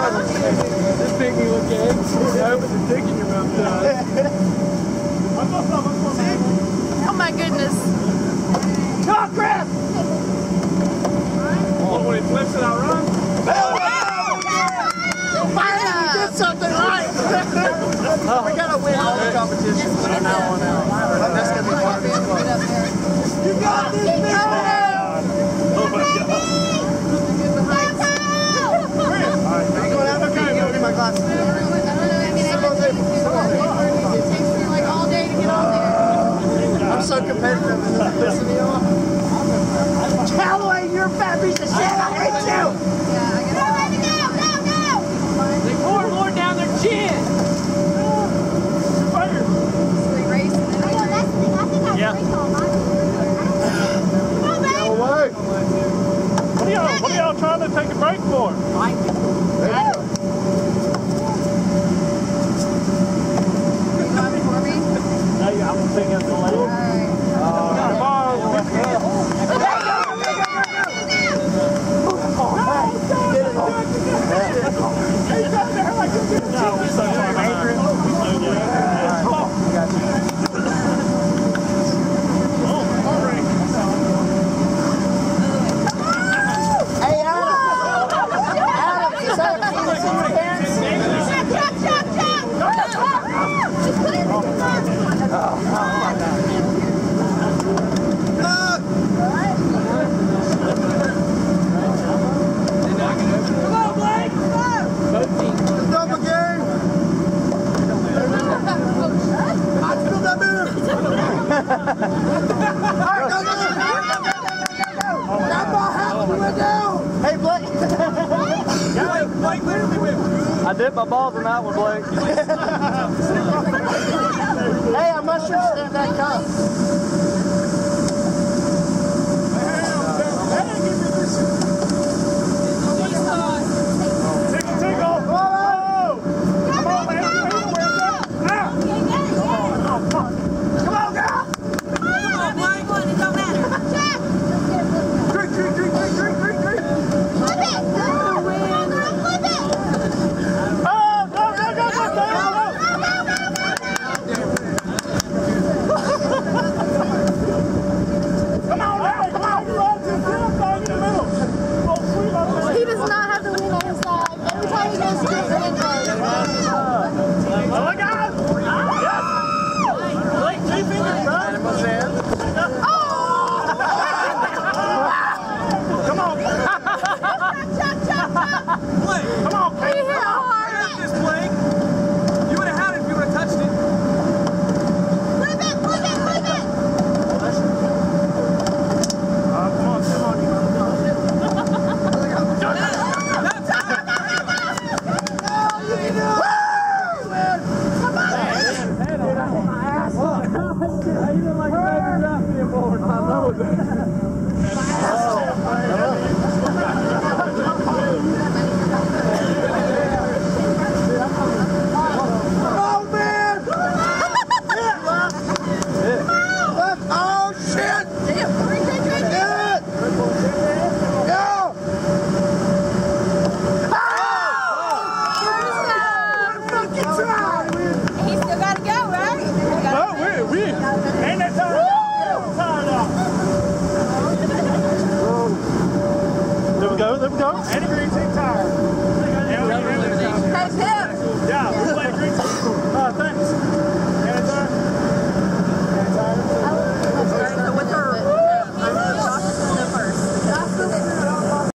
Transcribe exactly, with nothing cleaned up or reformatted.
This thing you look at, open the dick in your mouth. Oh my goodness. Oh crap! Oh, when he flips it, I'll run. Finally did something right. We gotta win all the competitions from now on out. That's gonna be part of this club. You got this, man! Oh my God. Alright, are you going out? Okay, I'm gonna get my glasses. I don't know. I mean, I can take it takes me like all day to get on there. I'm so competitive in this video. Callaway, you're a fat piece of shit. I hate you. Yeah, I guess. Go, baby, go, go, go! They pour more down their chin. Fire. So they race and then they Oh, that's the thing. I think I Yeah. break all mine. Come on, baby. Callaway. What are y'all, what are y'all trying to take a break for? There you go. You going for me? Hey, I'm thinking of the lady. All right. Come on. Hey, Blake. I dipped my balls in that one, Blake. Hey, I must have stand that cup. Tickle, tickle. Whoa! Come on, man. Come on, girl. Drink, drink, drink, drink, drink, drink, drink. Oh, go, go, go, go, go, go. Come on, man. Come on. You love to sit up dog in the middle. Oh, sweet, I'm He does not have the win on his side. Every time he goes to the win Oh, look out! Yes! Blake, two fingers, bro. Oh! Come on. Blake, come on, Blake. He hit hard. This, Blake. You would have had it if you would have touched it. Flip it, flip it, flip it. Uh, come on, come on. He still got to go, right? Oh, we, we. Ain't that time? Tired out. There we go, there we go. Andy Green, take time.